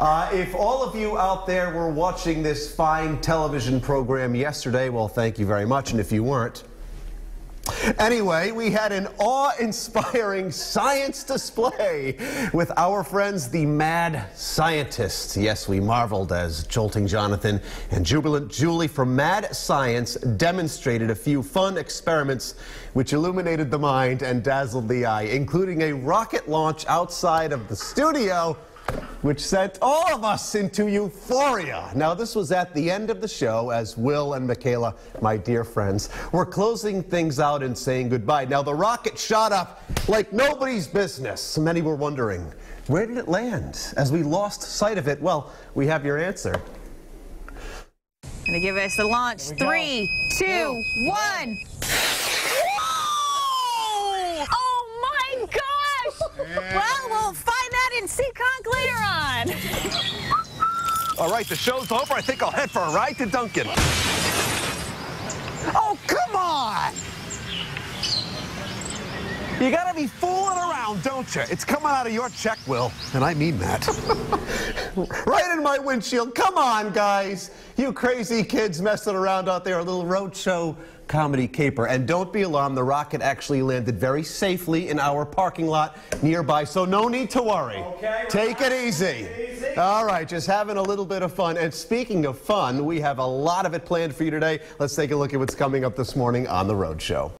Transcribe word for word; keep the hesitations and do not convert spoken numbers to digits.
Uh, if all of you out there were watching this fine television program yesterday, well, thank you very much. And if you weren't, anyway, we had an awe-inspiring science display with our friends, the Mad Scientists. Yes, we marveled as Jolting Jonathan and Jubilant Julie from Mad Science demonstrated a few fun experiments which illuminated the mind and dazzled the eye, including a rocket launch outside of the studio, which sent all of us into euphoria. Now, this was at the end of the show as Wil and Michaela, my dear friends, were closing things out and saying goodbye. Now, the rocket shot up like nobody's business. Many were wondering, where did it land? As we lost sight of it, well, we have your answer. Gonna give us the launch. Three, two, two, one. Whoa! Oh my gosh! Yeah. Well, we'll find that in Seekonk later on. All right, the show's over. I think I'll head for a ride to Duncan. Oh, come on! You gotta be fooling around, don't you? It's coming out of your check, Wil, and I mean that. Right in my windshield. Come on, guys. You crazy kids messing around out there, a little Rhode Show comedy caper. And don't be alarmed, the rocket actually landed very safely in our parking lot nearby, so no need to worry. Okay, take it easy. easy. All right, just having a little bit of fun. And speaking of fun, we have a lot of it planned for you today. Let's take a look at what's coming up this morning on The Rhode Show.